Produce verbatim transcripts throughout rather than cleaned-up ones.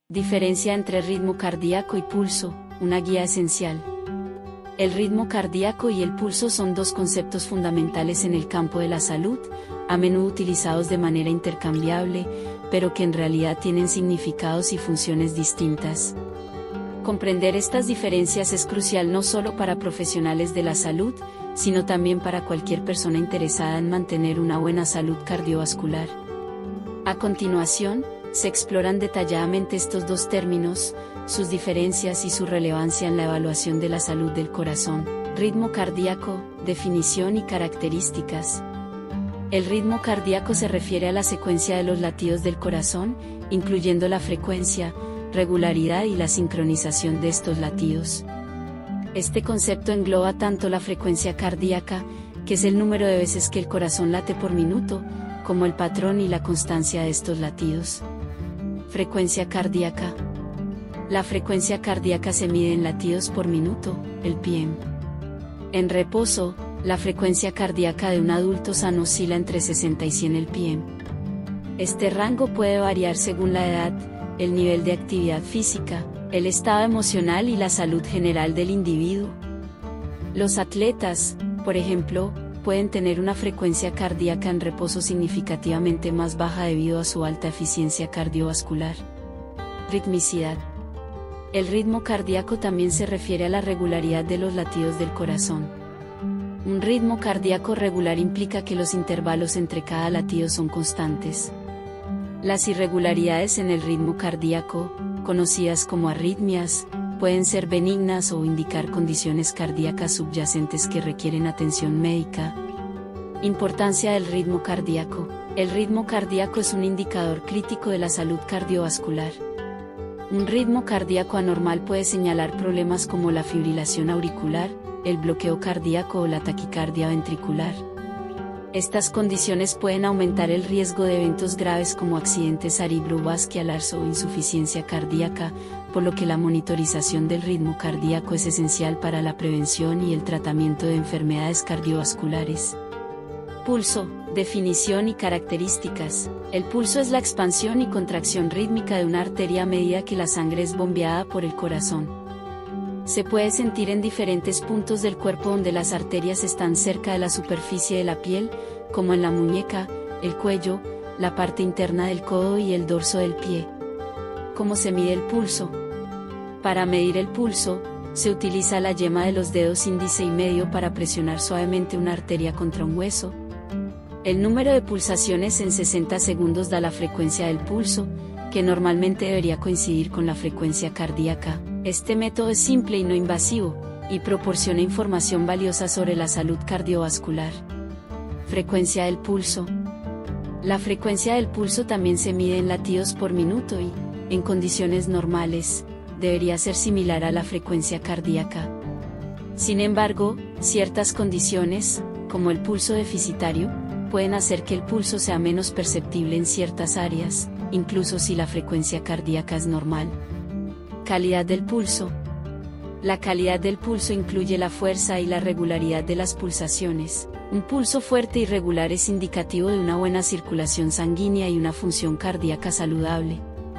Diferencia entre ritmo cardíaco y pulso, una guía esencial. El ritmo cardíaco y el pulso son dos conceptos fundamentales en el campo de la salud, a menudo utilizados de manera intercambiable, pero que en realidad tienen significados y funciones distintas. Comprender estas diferencias es crucial no solo para profesionales de la salud, sino también para cualquier persona interesada en mantener una buena salud cardiovascular. A continuación, se exploran detalladamente estos dos términos, sus diferencias y su relevancia en la evaluación de la salud del corazón. Ritmo cardíaco, definición y características. El ritmo cardíaco se refiere a la secuencia de los latidos del corazón, incluyendo la frecuencia, regularidad y la sincronización de estos latidos. Este concepto engloba tanto la frecuencia cardíaca, que es el número de veces que el corazón late por minuto, como el patrón y la constancia de estos latidos. Frecuencia cardíaca. La frecuencia cardíaca se mide en latidos por minuto, el P M. En reposo, la frecuencia cardíaca de un adulto sano oscila entre sesenta y cien el P M. Este rango puede variar según la edad, el nivel de actividad física, el estado emocional y la salud general del individuo. Los atletas, por ejemplo, pueden tener una frecuencia cardíaca en reposo significativamente más baja debido a su alta eficiencia cardiovascular. Ritmicidad. El ritmo cardíaco también se refiere a la regularidad de los latidos del corazón. Un ritmo cardíaco regular implica que los intervalos entre cada latido son constantes. Las irregularidades en el ritmo cardíaco, conocidas como arritmias, pueden ser benignas o indicar condiciones cardíacas subyacentes que requieren atención médica. Importancia del ritmo cardíaco. El ritmo cardíaco es un indicador crítico de la salud cardiovascular. Un ritmo cardíaco anormal puede señalar problemas como la fibrilación auricular, el bloqueo cardíaco o la taquicardia ventricular. Estas condiciones pueden aumentar el riesgo de eventos graves como accidentes cerebrovasculares o insuficiencia cardíaca, por lo que la monitorización del ritmo cardíaco es esencial para la prevención y el tratamiento de enfermedades cardiovasculares. Pulso, definición y características. El pulso es la expansión y contracción rítmica de una arteria a medida que la sangre es bombeada por el corazón. Se puede sentir en diferentes puntos del cuerpo donde las arterias están cerca de la superficie de la piel, como en la muñeca, el cuello, la parte interna del codo y el dorso del pie. ¿Cómo se mide el pulso? Para medir el pulso, se utiliza la yema de los dedos índice y medio para presionar suavemente una arteria contra un hueso. El número de pulsaciones en sesenta segundos da la frecuencia del pulso, que normalmente debería coincidir con la frecuencia cardíaca. Este método es simple y no invasivo, y proporciona información valiosa sobre la salud cardiovascular. Frecuencia del pulso. La frecuencia del pulso también se mide en latidos por minuto y, en condiciones normales, debería ser similar a la frecuencia cardíaca. Sin embargo, ciertas condiciones, como el pulso deficitario, pueden hacer que el pulso sea menos perceptible en ciertas áreas, incluso si la frecuencia cardíaca es normal. Calidad del pulso. La calidad del pulso incluye la fuerza y la regularidad de las pulsaciones. Un pulso fuerte y regular es indicativo de una buena circulación sanguínea y una función cardíaca saludable.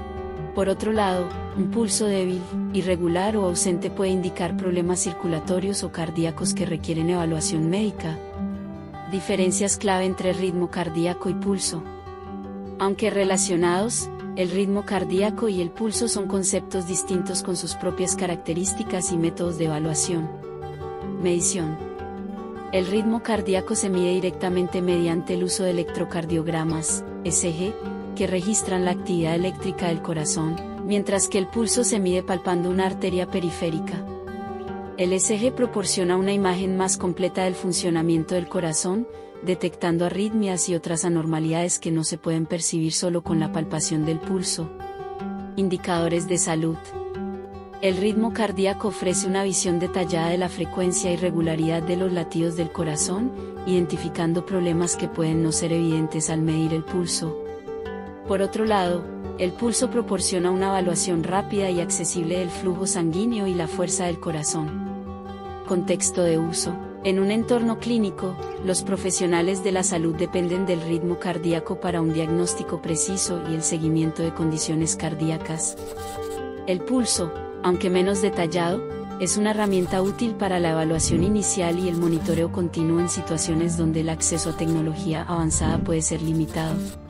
Por otro lado, un pulso débil, irregular o ausente puede indicar problemas circulatorios o cardíacos que requieren evaluación médica. Diferencias clave entre ritmo cardíaco y pulso. Aunque relacionados, el ritmo cardíaco y el pulso son conceptos distintos con sus propias características y métodos de evaluación. Medición. El ritmo cardíaco se mide directamente mediante el uso de electrocardiogramas, E C G, que registran la actividad eléctrica del corazón, mientras que el pulso se mide palpando una arteria periférica. El E C G proporciona una imagen más completa del funcionamiento del corazón, detectando arritmias y otras anormalidades que no se pueden percibir solo con la palpación del pulso. Indicadores de salud. El ritmo cardíaco ofrece una visión detallada de la frecuencia y regularidad de los latidos del corazón, identificando problemas que pueden no ser evidentes al medir el pulso. Por otro lado, el pulso proporciona una evaluación rápida y accesible del flujo sanguíneo y la fuerza del corazón. Contexto de uso. En un entorno clínico, los profesionales de la salud dependen del ritmo cardíaco para un diagnóstico preciso y el seguimiento de condiciones cardíacas. El pulso, aunque menos detallado, es una herramienta útil para la evaluación inicial y el monitoreo continuo en situaciones donde el acceso a tecnología avanzada puede ser limitado.